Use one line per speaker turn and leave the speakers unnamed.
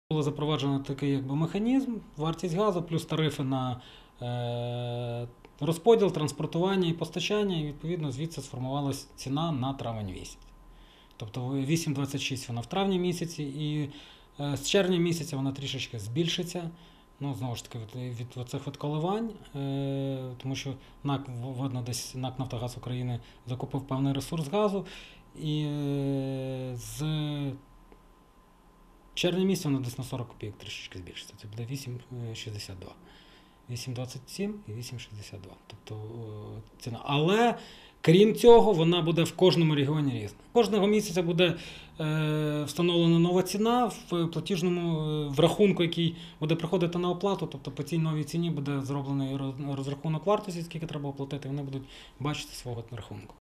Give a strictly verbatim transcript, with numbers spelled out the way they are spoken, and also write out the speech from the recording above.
Було запроваджено такий якби механізм, вартість газу плюс тарифи на е, розподіл, транспортування і постачання, і відповідно звідси сформувалася ціна на травень місяць. Тобто вісім двадцять шість вона в травні місяці, і е, з червня місяця вона трішечки збільшиться. Ну, знову ж таки, від, від цих от коливань, е, тому що НАК, видно, десь НАК «Нафтогаз України» закупив певний ресурс газу, і е, з червня місяця вона десь на сорок копійок трішечки збільшиться. Це буде вісім шістдесят два. вісім двадцять сім і вісім шістдесят два. Тобто ціна. Але крім цього, вона буде в кожному регіоні різна. Кожного місяця буде е, встановлена нова ціна в платіжному в рахунку, який буде приходити на оплату. Тобто по цій новій ціні буде зроблений розрахунок вартості, скільки треба оплатити, вони будуть бачити свого рахунку.